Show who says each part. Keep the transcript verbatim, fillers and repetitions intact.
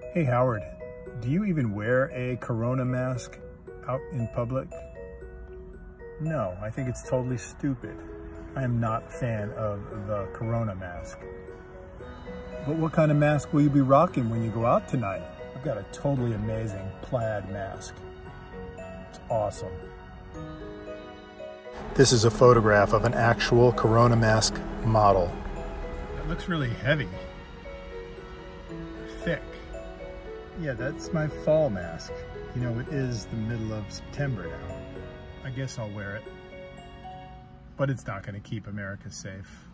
Speaker 1: Hey Howard, do you even wear a Corona mask out in public? No, I think it's totally stupid. I am not a fan of the Corona mask. But what kind of mask will you be rocking when you go out tonight? I've got a totally amazing plaid mask. It's awesome. This is a photograph of an actual Corona mask model. It looks really heavy. Thick. Yeah, that's my fall mask. You know, it is the middle of September now. I guess I'll wear it. But it's not going to keep America safe.